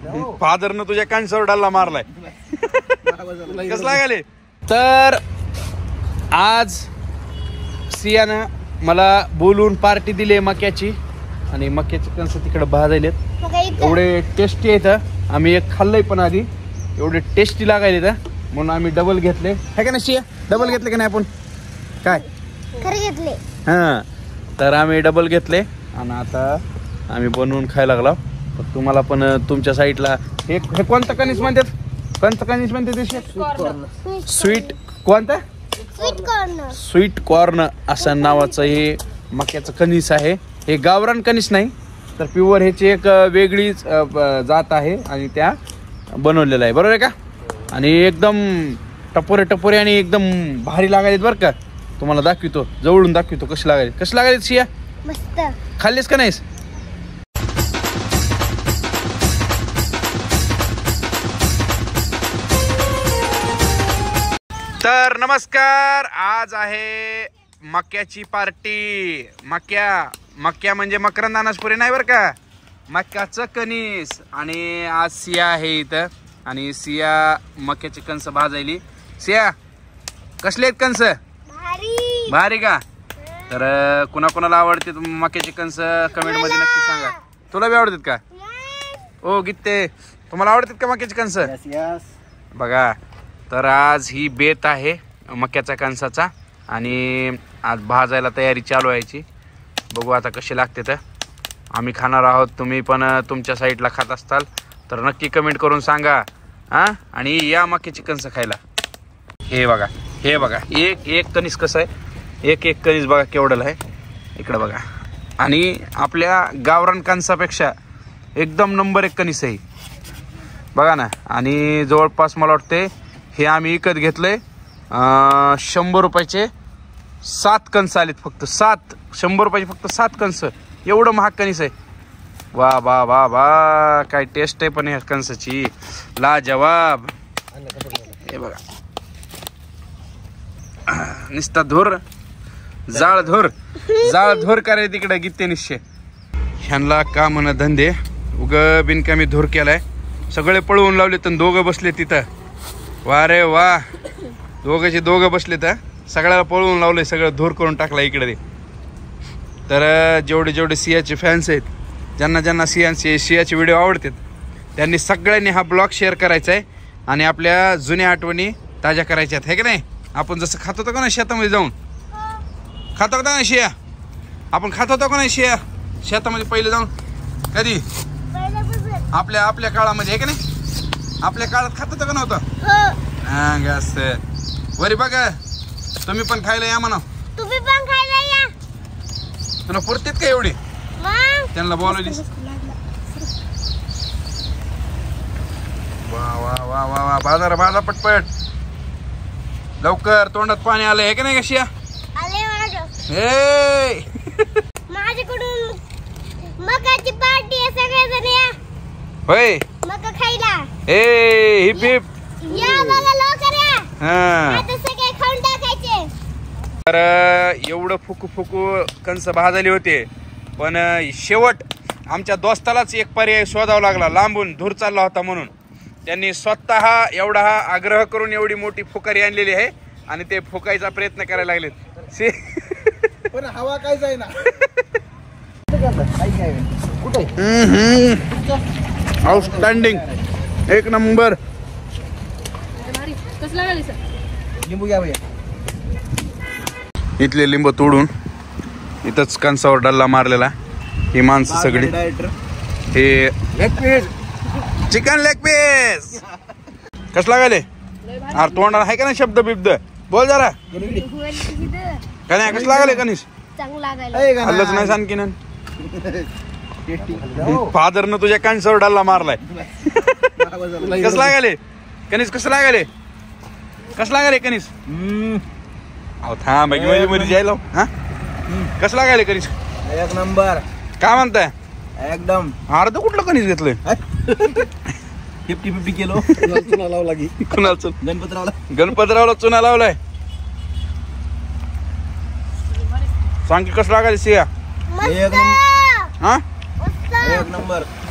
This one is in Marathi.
फादरनं तुझ्या कणसावर डल्ला मारलाय. कसं लागाले. तर आज सियानं मला बोलून पार्टी दिली मक्याची आणि मक्याचे कणस तिकडे भाजायलेत. एवढे टेस्टी आहेत. आम्ही एक खाल्लंय पण आधी. एवढे टेस्टी लागायले म्हणून आम्ही डबल घेतले. है का ना सिया. डबल घेतले का नाही आपण. काय घेतले. हा तर आम्ही डबल घेतले आणि आता आम्ही बनवून खायला लागलो. तुम्हाला पण तुमच्या साईडला हे कोणतं कणीस म्हणतात. कोणतं कणीस म्हणतात. स्वीट कोणतं. स्वीट कॉर्न असं नावाचं हे मक्याचं कणीस आहे. हे गावरान कणीस नाही तर प्युअर ह्याची एक वेगळीच जात आहे आणि त्या बनवलेलं आहे. बरोबर आहे का. आणि एकदम टपोरे टपोरे आणि एकदम भारी लागायलेत बरं का. तुम्हाला दाखवतो जवळून दाखवतो कशी लागायले. कशी लागायलेत सिया. मस्त. खाल्लेस का नाहीस. तर नमस्कार. आज आहे मक्याची पार्टी. मक्या म्हणजे मकरंद अनासपुरी नाही बरं का. मक्याचं कणीस. आणि आज सिया आहे इथं आणि सिया मक्याचे कणस भाजायली. सिया कसले आहेत कणस. भारी का. तर कुणाकुणाला आवडते मक्याचे कणस कमेंट मध्ये नक्की सांगा. तुला बी आवडतात का. ओ गीते तुम्हाला आवडतात का मक्याचे कणस. बघा तर आज ही बेत आहे मक्याच्या कणसाचा आणि आज भाजायला तयारी चालू व्हायची. बघू आता कशी लागते. तर आम्ही खाणार आहोत. तुम्ही पण तुमच्या साईडला खात असताल तर नक्की कमेंट करून सांगा. हां आणि या मक्याची कणस खायला. हे बघा एक कणीस कसं आहे. एक कणीस बघा केवढं आहे. इकडं बघा. आणि आपल्या गावरान कणसापेक्षा एकदम नंबर 1 कणीस आहे बघा ना. आणि जवळपास मला वाटते हे आम्ही विकत घेतलंय 100 रुपयाचे 7 कणस आलेत फक्त. 100 रुपयाचे फक्त 7 कणस. एवढं महाग कणीस आहे. वा वा वा वा काय टेस्ट आहे पण ह्या कणसाची लाजवाब. हे बघा निस्ता धूर जाळ धूर करे तिकडे गीते निश्चय. ह्यांना का म्हणा धंदे उग बिनकामी धूर केलाय. सगळे पळवून लावले तर दोघं बसले तिथं. वा रे वा. दोघं बसले तर सगळ्याला पळवून लावलंय. सगळं धूर करून टाकला इकडे. तर जेवढे सियाचे फॅन्स आहेत ज्यांना सियाचे व्हिडिओ आवडतात त्यांनी सगळ्यांनी हा ब्लॉग शेअर करायचा आहे आणि आपल्या जुन्या आठवणी ताज्या करायच्या आहेत. हे की नाही. आपण जसं खात होतो का ना शेतामध्ये जाऊन. खात होता ना शिया. आपण खात होतो का नाही शिया शेतामध्ये पहिले जाऊन. कधी आपल्या काळामध्ये आहे की नाही. आपल्या काळात खात होतं का नव्हतं. हा असं वरी बघा. तुम्ही पण खायला या म्हणा. तुम्ही पण खायला या. तुला पुरतेत का एवढे. त्यांना बोलवलीस. वा वा वा वा वा. बाजार पटपट लवकर. तोंडात पाणी आलंय आहे का नाही कशी. माझ्याकडून मकाची पार्टी आहे. सगळेजण या. होय मका खायला. हिप हिप या बघा लवकर या. आता सगळे खाऊन टाकायचे. तर एवढं फुकू कणस भाजले होते पण शेवट आमच्या दोस्तालाच एक पर्याय शोधावा लागला. लांबून धूर चालला होता म्हणून त्यांनी स्वतः एवढा आग्रह करून एवढी मोठी फुकारी आणलेली आहे आणि ते फुकायचा प्रयत्न करायला लागलेत. पण हवा काय जाईना. आउटस्टँडिंग एक नंबर. लिंबू घ्या भैया. इथले लिंबू तोडून इथंच कणसावर डल्ला मारलेला. ही माणसं सगळी. हे चिकन लेग पीस कसला लागाले. अरे तोंडाला आहे का नाही शब्द बिब्द बोल जरा. का नाही कसं लागाले कणीस. हल्लच नाही आणखी ना. फादरनं तुझ्या कणसावर डल्ला मारलाय. कसं लागाले कणीस. कसं लागाले कणीस. अहो थांब मध्ये जायला. हा कसं लागाले कणीस. एक नंबर. काय म्हणताय. एकदम. अर्ध कुठलं कणीस घेतलंय. 50-50 किलो चुना लावला की. कुणाला गणपतरावला चुना लावलाय. सांग की कसं लागायचं सिया. एक नंबर. हा एक नंबर.